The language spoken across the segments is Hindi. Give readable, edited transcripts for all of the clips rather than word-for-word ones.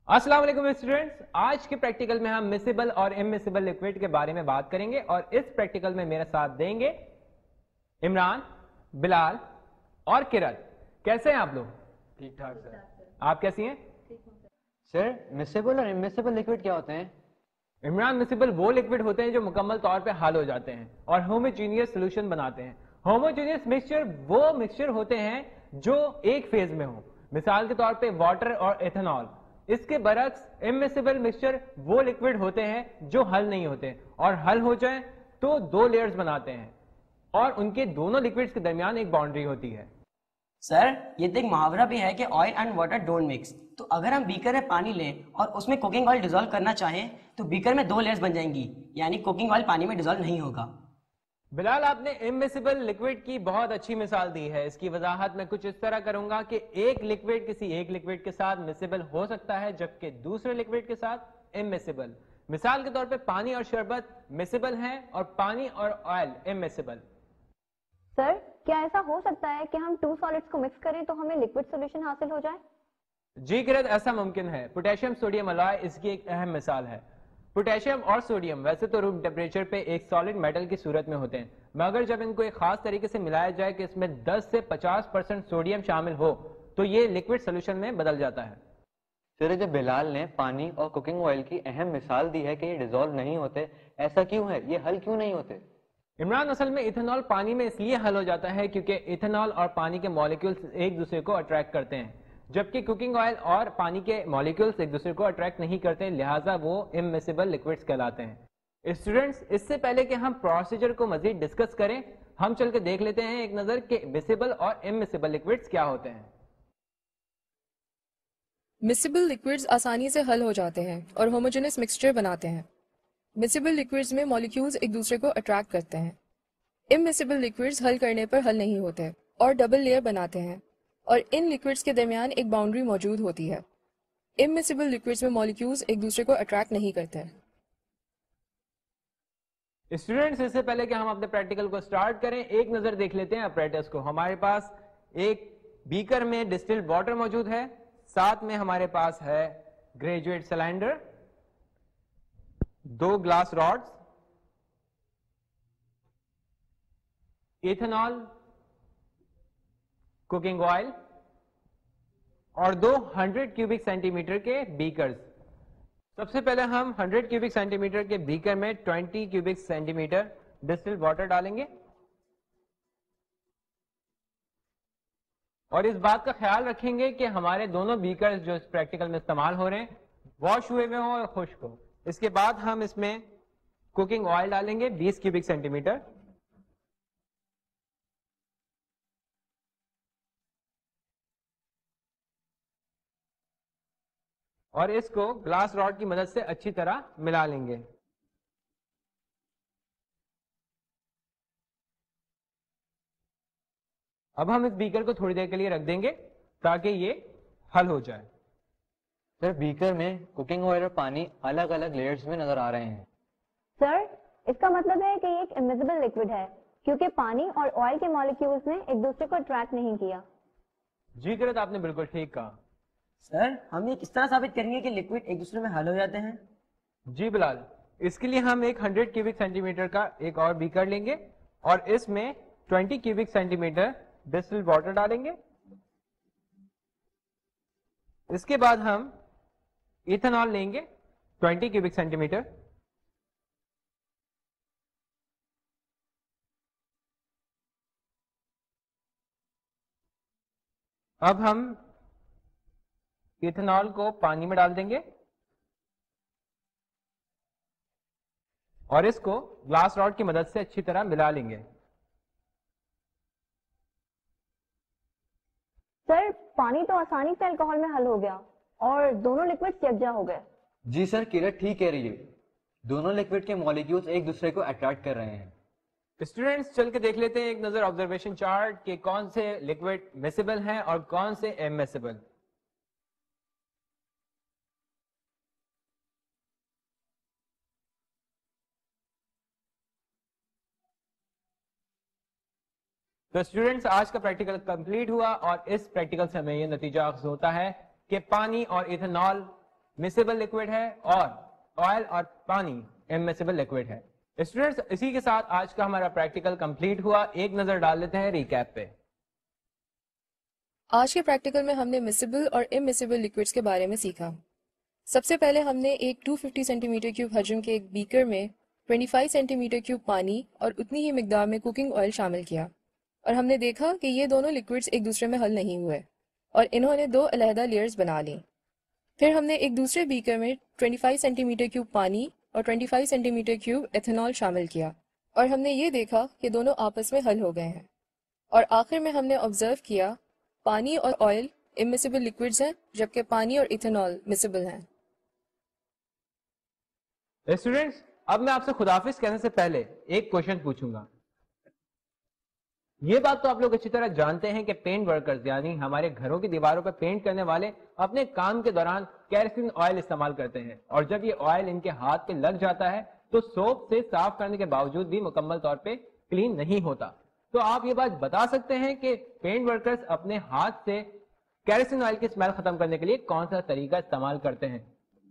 अस्सलाम वालेकुम स्टूडेंट्स, आज के प्रैक्टिकल में हम मिसिबल और इमिसिबल लिक्विड के बारे में बात करेंगे और इस प्रैक्टिकल में मेरा साथ देंगे इमरान, बिलाल और किरत। कैसे हैं आप लोग? ठीक ठाक सर। आप कैसी हैं? सर मिसेबल और इमिसेबल लिक्विड क्या होते हैं? इमरान, मिसिबल वो लिक्विड होते हैं जो मुकम्मल तौर पे हल हो जाते हैं और होमोजीनियस सोल्यूशन बनाते हैं। होमोजीनियस मिक्सचर वो मिक्सचर होते हैं जो एक फेज में हो, मिसाल के तौर पे वाटर और एथेनॉल। इसके बरक्स इमिसिबल मिक्सचर वो लिक्विड होते हैं जो हल नहीं होते और हल हो जाए तो दो लेयर्स बनाते हैं और उनके दोनों लिक्विड्स के दरमियान एक बाउंड्री होती है। सर, ये तो एक मुहावरा भी है कि oil and water don't mix. तो अगर हम बीकर में पानी लें और उसमें कुकिंग ऑयल डिजोल्व करना चाहें तो बीकर में दो लेयर्स बन जाएंगी, यानी कुकिंग ऑयल पानी में डिजोल्व नहीं होगा। बिलाल, आपने इमिसिबल लिक्विड की बहुत अच्छी मिसाल दी है। इसकी वजाहत मैं कुछ इस तरह करूंगा कि एक लिक्विड किसी एक लिक्विड के साथ मिसिबल हो सकता है जबकि दूसरे लिक्विड के साथ इमिसिबल। मिसाल के तौर पे पानी और शरबत मिसिबल हैं और पानी और ऑयल इमिसिबल। सर, क्या ऐसा हो सकता है कि हम टू सॉलिड्स को मिक्स करें तो हमें लिक्विड सॉल्यूशन हासिल हो जाए? जी किरत, ऐसा मुमकिन है। पोटेशियम सोडियम अलॉय इसकी एक अहम मिसाल है। पोटेशियम और सोडियम वैसे तो रूम टेम्परेचर पे एक सॉलिड मेटल की सूरत में होते हैं, मगर जब इनको एक खास तरीके से मिलाया जाए कि इसमें 10 से 50% सोडियम शामिल हो तो ये लिक्विड सोल्यूशन में बदल जाता है। सर, जब बिलाल ने पानी और कुकिंग ऑयल की अहम मिसाल दी है कि ये डिजोल्व नहीं होते, ऐसा क्यों है? ये हल क्यों नहीं होते? इमरान, असल में इथेनॉल पानी में इसलिए हल हो जाता है क्योंकि इथेनॉल और पानी के मॉलिक्यूल्स एक दूसरे को अट्रैक्ट करते हैं, जबकि कुकिंग ऑयल और पानी के मॉलिक्यूल्स एक दूसरे को अट्रैक्ट नहीं करते, लिहाजा वो इमिसिबल लिक्विड्स कहलाते हैं। स्टूडेंट्स, इससे पहले कि हम प्रोसीजर को मजीद डिस्कस करें, हम चल के देख लेते हैं एक नजर कि मिसिबल और इमिसिबल लिक्विड्स क्या होते हैं। मिसिबल लिक्विड्स आसानी से हल हो जाते हैं और होमोजेनस मिक्सचर बनाते हैं। मिसिबल लिक्विड्स में मॉलिक्यूल्स एक दूसरे को अट्रैक्ट करते हैं। इमिसिबल लिक्विड्स हल करने पर हल नहीं होते और डबल लेयर बनाते हैं और इन लिक्विड्स के दरमियान एक बाउंड्री मौजूद होती है। इमिसिबल लिक्विड्स में मॉलिक्यूल्स एक दूसरे को अट्रैक्ट नहीं करते। स्टूडेंट्स, इससे पहले कि हम अपने प्रैक्टिकल को स्टार्ट करें, एक नजर देख लेते हैं अपरेटस को। हमारे पास एक बीकर में डिस्टिल्ड वाटर मौजूद है, साथ में हमारे पास है ग्रेजुएट सिलेंडर, दो glass rods, ethanol, cooking oil और दो 100 क्यूबिक सेंटीमीटर के बीकर्स। सबसे पहले हम 100 क्यूबिक सेंटीमीटर के बीकर में 20 क्यूबिक सेंटीमीटर डिस्टिल्ड वाटर डालेंगे और इस बात का ख्याल रखेंगे कि हमारे दोनों बीकर्स जो इस प्रैक्टिकल में इस्तेमाल हो रहे हैं वॉश हुए हुए हों और खुश्क हो। इसके बाद हम इसमें कुकिंग ऑयल डालेंगे 20 क्यूबिक सेंटीमीटर और इसको ग्लास रॉड की मदद से अच्छी तरह मिला लेंगे। अब हम इस बीकर को थोड़ी देर के लिए रख देंगे ताकि ये हल हो जाए। सर, बीकर में कुकिंग ऑयल और पानी अलग अलग लेयर्स में नजर आ रहे हैं। सर, इसका मतलब है कि ये एक इमिसिबल लिक्विड है क्योंकि पानी और ऑयल के मॉलिक्यूल्स ने एक दूसरे को अट्रैक्ट नहीं किया। जी किरत, आपने बिल्कुल ठीक कहा। सर, हम ये किस तरह साबित करेंगे कि लिक्विड एक दूसरे में हल हो जाते हैं? जी बिलाल, इसके लिए हम एक 100 क्यूबिक सेंटीमीटर का एक और बीकर लेंगे और इसमें 20 क्यूबिक सेंटीमीटर डिस्टिल्ड वाटर डालेंगे। इसके बाद हम इथेनॉल लेंगे 20 क्यूबिक सेंटीमीटर, अब हम इथेनॉल को पानी में डाल देंगे और इसको ग्लास रॉड की मदद से अच्छी तरह मिला लेंगे। सर, पानी तो आसानी से अल्कोहल में हल हो गया और दोनों लिक्विड्स यकजा हो गए। जी सर, किरत ठीक कह रही है। दोनों लिक्विड के मॉलिक्यूल्स एक दूसरे को अट्रैक्ट कर रहे हैं। स्टूडेंट्स, चल के देख लेते हैं एक नजर ऑब्जर्वेशन चार्ट के कौन से लिक्विड मिसिबल हैं और कौन से इमिसिबल। तो स्टूडेंट्स, आज का प्रैक्टिकल कंप्लीट हुआ और इस प्रैक्टिकल से हमें यह नतीजा हासिल होता है कि पानी और इथेनॉल मिसेबल लिक्विड है और ऑयल और पानी इमिसिबल लिक्विड है। स्टूडेंट्स, इसी के साथ आज का हमारा प्रैक्टिकल कंप्लीट हुआ। एक नजर डाल लेते हैं रिकैप पे। आज के प्रैक्टिकल में हमने मिसिबल और इमिसिबल लिक्विड्स के बारे में सीखा। सबसे पहले हमने एक 250 सेंटीमीटर क्यूब हजम के एक बीकर में 25 सेंटीमीटर क्यूब पानी और उतनी ही मिकदार में कुकिंग ऑयल शामिल किया और हमने देखा कि ये दोनों लिक्विड्स एक दूसरे में हल नहीं हुए और इन्होंने दो अलहदा लेयर्स बना ली। फिर हमने एक दूसरे बीकर में 25 सेंटीमीटर क्यूब पानी और 25 सेंटीमीटर क्यूब एथेनॉल शामिल किया और हमने ये देखा कि दोनों आपस में हल हो गए हैं। और आखिर में हमने ऑब्जर्व किया पानी और ऑयल इमिसिबल लिक्विड्स हैं जबकि पानी और इथेनॉल मिसिबल हैं। स्टूडेंट्स, अब मैं आपसे खुदाफिज कहने से पहले एक क्वेश्चन पूछूंगा। ये बात तो आप लोग अच्छी तरह जानते हैं कि पेंट वर्कर्स यानी हमारे घरों की दीवारों पर पेंट करने वाले अपने काम के दौरान केरोसिन ऑयल इस्तेमाल करते हैं और जब ये ऑयल इनके हाथ पे लग जाता है तो सोप से साफ करने के बावजूद भी मुकम्मल तौर पे क्लीन नहीं होता। तो आप ये बात बता सकते हैं कि पेंट वर्कर्स अपने हाथ से केरोसिन ऑयल की स्मेल खत्म करने के लिए कौन सा तरीका इस्तेमाल करते हैं?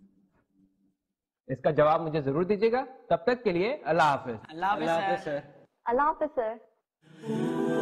इसका जवाब मुझे जरूर दीजिएगा। तब तक के लिए अल्लाह हाफिज। अल्लाह हाफ़िज़ सर। अल्लाह हाफिज सर।